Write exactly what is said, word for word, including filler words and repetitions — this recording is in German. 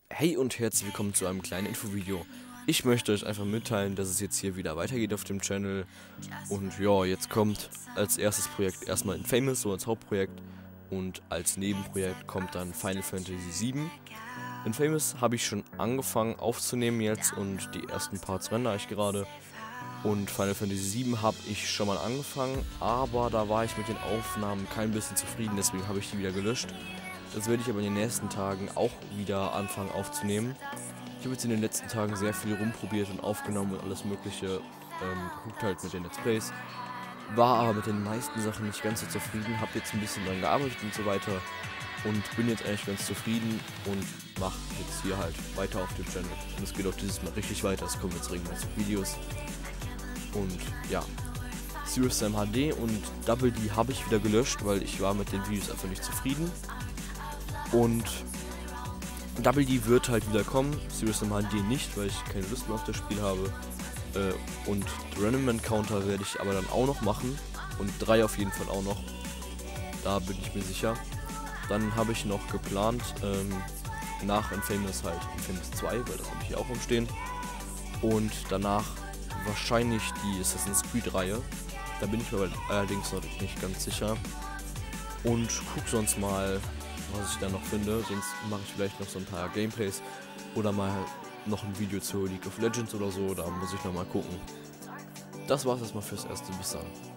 Hey und herzlich willkommen zu einem kleinen Infovideo. Ich möchte euch einfach mitteilen, dass es jetzt hier wieder weitergeht auf dem Channel. Und ja, jetzt kommt als erstes Projekt erstmal Infamous, so als Hauptprojekt. Und als Nebenprojekt kommt dann Final Fantasy sieben. Infamous habe ich schon angefangen aufzunehmen jetzt und die ersten Parts rendere ich gerade. Und Final Fantasy sieben habe ich schon mal angefangen, aber da war ich mit den Aufnahmen kein bisschen zufrieden, deswegen habe ich die wieder gelöscht. Das werde ich aber in den nächsten Tagen auch wieder anfangen aufzunehmen. Ich habe jetzt in den letzten Tagen sehr viel rumprobiert und aufgenommen und alles mögliche ähm, geguckt halt mit den Let's Plays. War aber mit den meisten Sachen nicht ganz so zufrieden, habe jetzt ein bisschen dran gearbeitet und so weiter. Und bin jetzt eigentlich ganz zufrieden und mache jetzt hier halt weiter auf dem Channel. Und es geht auch dieses Mal richtig weiter, es kommen jetzt regelmäßig Videos. Und ja, Serious Sam H D und Double D habe ich wieder gelöscht, weil ich war mit den Videos einfach nicht zufrieden. Und Double D wird halt wieder kommen, Serious Sam H D nicht, weil ich keine Lust mehr auf das Spiel habe. Äh, und Random Encounter werde ich aber dann auch noch machen. Und drei auf jeden Fall auch noch. Da bin ich mir sicher. Dann habe ich noch geplant, ähm, nach Infamous halt Infamous zwei, weil das habe ich hier auch rumstehen. Und danach wahrscheinlich die Assassin's Creed Reihe. Da bin ich mir allerdings noch nicht ganz sicher. Und guck sonst mal, was ich da noch finde. Sonst mache ich vielleicht noch so ein paar Gameplays oder mal noch ein Video zu League of Legends oder so. Da muss ich noch mal gucken. Das war's erstmal fürs Erste. Bis dann.